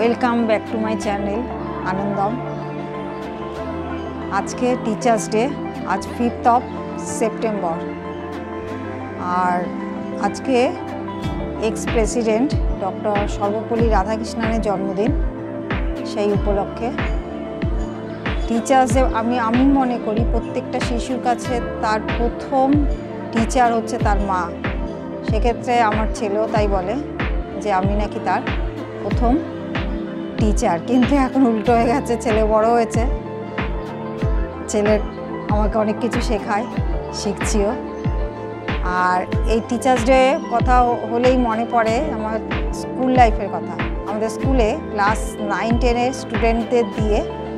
Welcome back to my channel Anandam. আজকে teachers day, আজ 5th of September. আর আজকে এক্স প্রেসিডেন্ট ডক্টর সর্বপল্লী রাধাকৃষ্ণনের জন্মদিন। সেই উপলক্ষে টিচার্স ডে আমি মনে করি প্রত্যেকটা শিশুর কাছে তার প্রথম টিচার হচ্ছে তার মা। সেক্ষেত্রে আমার ছেলেও তাই বলে যে আমি নাকি তার প্রথম টিচার, কিন্তু এখন উল্টো হয়ে গেছে, ছেলে বড় হয়েছে, ছেলে আমাকে অনেক কিছু শেখায়, শিখছিও। আর এই টিচার্স ডে কথা হলেই মনে পড়ে আমার স্কুল লাইফের কথা। আমাদের স্কুলে ক্লাস 9-10-এর স্টুডেন্টদের দিয়ে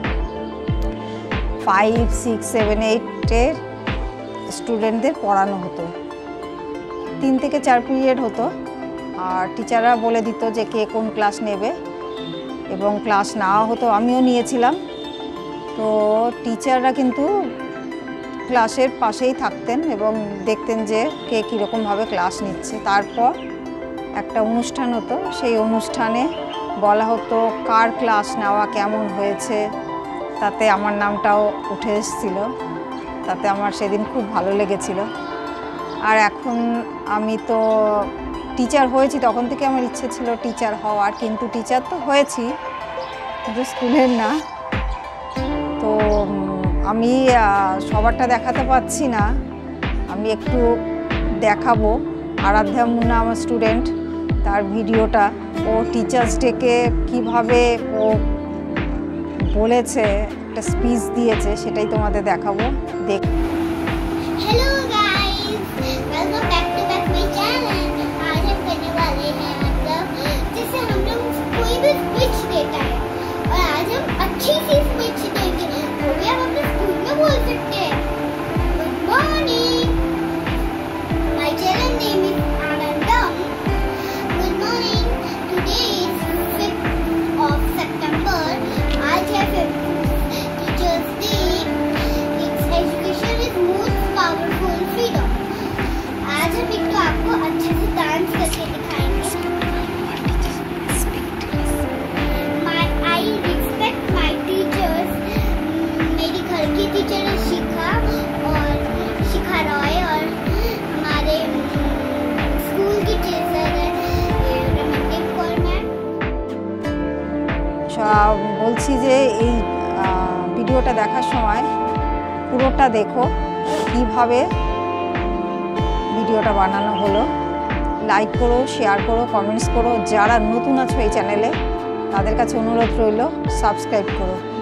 5, 6, 7, 8-এর স্টুডেন্টদের পড়ানো হতো। 3 থেকে 4 পিরিয়ড হতো, আর টিচাররা বলে দিত যে কে কোন ক্লাস নেবে, এবং ক্লাস নেওয়া হতো, আমিও নিয়েছিলাম। তো টিচাররা কিন্তু ক্লাসের পাশেই থাকতেন এবং দেখতেন যে কে কীরকমভাবে ক্লাস নিচ্ছে। তারপর একটা অনুষ্ঠান হতো, সেই অনুষ্ঠানে বলা হতো কার ক্লাস নেওয়া কেমন হয়েছে, তাতে আমার নামটাও উঠে এসেছিলো। তাতে আমার সেদিন খুব ভালো লেগেছিল। আর এখন আমি তো টিচার হয়েছি, তখন থেকে আমার ইচ্ছে ছিল টিচার হওয়ার, কিন্তু টিচার তো হয়েছি, কিন্তু স্কুলের না। তো আমি সবারটা দেখাতে পারছি না, আমি একটু দেখাবো। আরাধ্যা মুন্না আমার স্টুডেন্ট, তার ভিডিওটা, ও টিচার্স ডেকে কীভাবে ও বলেছে, একটা স্পিচ দিয়েছে, সেটাই তোমাদের দেখাবো। দেখ। Hello guys, welcome back to my channel. आज हम करने वाले हैं मतलब जैसे हम लोग कोई भी स्पीच देता है, और आज हम अच्छी सी स्पीच देंगे, वो भी हम अपने स्कूल में बोल सकते हैं। Good morning, my channel name is Anandam. Good morning, today is 5th of सितंबर। आज है teachers day. Education is most powerful freedom. आज हम एक तो आपको अच्छे से डांस करके दिखाएंगे। I respect my teachers. मेरी घर की टीचर ने शिखा रॉय, और हमारे स्कूल की टीचर है रमनदीप कौर मैम। বলছি যে এই ভিডিওটা দেখার সময় পুরোটা দেখো, কিভাবে ভিডিওটা বানানো হলো। লাইক করো, শেয়ার করো, কমেন্টস করো। যারা নতুন আছো এই চ্যানেলে, তাদের কাছে অনুরোধ রইল সাবস্ক্রাইব করো।